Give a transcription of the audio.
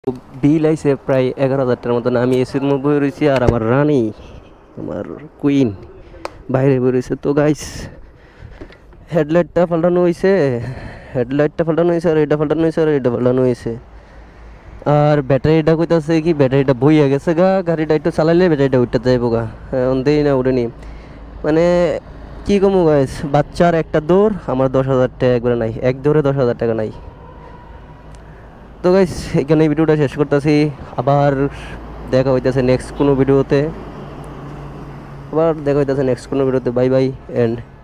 বিল আইছে প্রায় 11,000 টার মতন। আমি এসির মধ্যে বয়ে রয়েছি আর আমার রানী, আমার কুইন বাইরে বয়ে রয়েছে। তো গাইস হেডলাইটটা পাল্টানো হয়েছে, আর এটা পাল্টানো হয়েছে, আর এটা পাল্টানো হয়েছে। আর ব্যাটারিটা কইতাছে কি ব্যাটারিটা বইয়া গেছে গা, গাড়িটা একটু চালাইলে ব্যাটারিটা উঠতে যাইব গা, অন্তেই না উঠেনি। মানে কি কমু গাইস, বাচ্চার একটা দৌড়, আমার 10,000 টাকা একবারে নাই, এক দৌড়ে 10,000 টাকা নাই। তো গাইস এখানে ভিডিওটা শেষ করতেছি। আবার দেখা হইতেছে নেক্সট কোনো ভিডিওতে, বাই বাই এন্ড